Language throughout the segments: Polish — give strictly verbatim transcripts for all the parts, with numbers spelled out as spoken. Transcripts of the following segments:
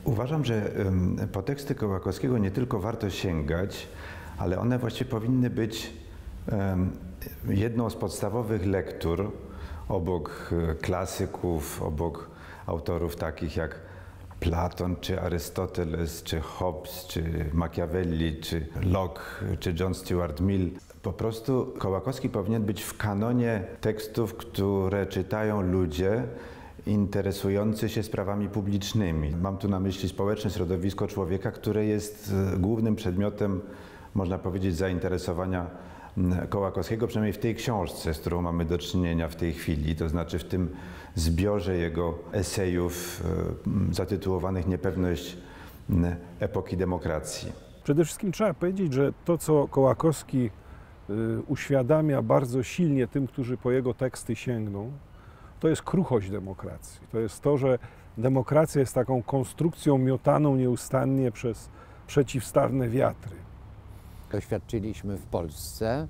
Uważam, że po teksty Kołakowskiego nie tylko warto sięgać, ale one właściwie powinny być jedną z podstawowych lektur obok klasyków, obok autorów takich jak Platon, czy Arystoteles, czy Hobbes, czy Machiavelli, czy Locke, czy John Stuart Mill. Po prostu Kołakowski powinien być w kanonie tekstów, które czytają ludzie interesujący się sprawami publicznymi. Mam tu na myśli społeczne środowisko człowieka, które jest głównym przedmiotem, można powiedzieć, zainteresowania Kołakowskiego, przynajmniej w tej książce, z którą mamy do czynienia w tej chwili, to znaczy w tym zbiorze jego esejów zatytułowanych Niepewność epoki demokracji. Przede wszystkim trzeba powiedzieć, że to, co Kołakowski uświadamia bardzo silnie tym, którzy po jego teksty sięgną, to jest kruchość demokracji. To jest to, że demokracja jest taką konstrukcją miotaną nieustannie przez przeciwstawne wiatry. Doświadczyliśmy w Polsce,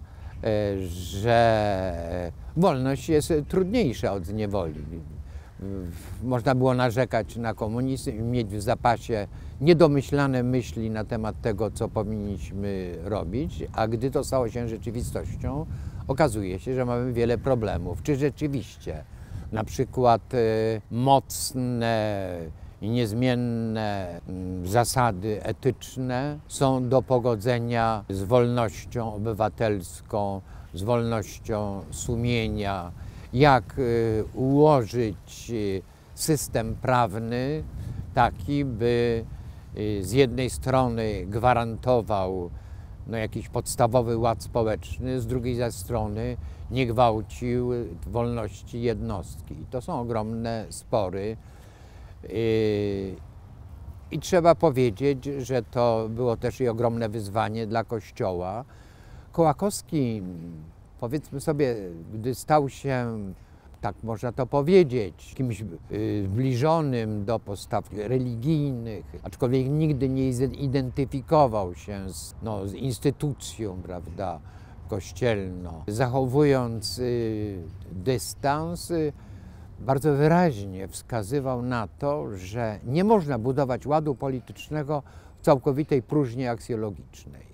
że wolność jest trudniejsza od niewoli. Można było narzekać na komunizm i mieć w zapasie niedomyślane myśli na temat tego, co powinniśmy robić, a gdy to stało się rzeczywistością, okazuje się, że mamy wiele problemów. Czy rzeczywiście na przykład mocne i niezmienne zasady etyczne są do pogodzenia z wolnością obywatelską, z wolnością sumienia, jak ułożyć system prawny taki, by z jednej strony gwarantował no, jakiś podstawowy ład społeczny, z drugiej zaś strony nie gwałcił wolności jednostki. I to są ogromne spory. I trzeba powiedzieć, że to było też i ogromne wyzwanie dla Kościoła. Kołakowski, powiedzmy sobie, gdy stał się, tak można to powiedzieć, kimś zbliżonym do postaw religijnych, aczkolwiek nigdy nie zidentyfikował się z, no, z instytucją, prawda, kościelną, zachowując y, dystans, y, bardzo wyraźnie wskazywał na to, że nie można budować ładu politycznego w całkowitej próżni aksjologicznej.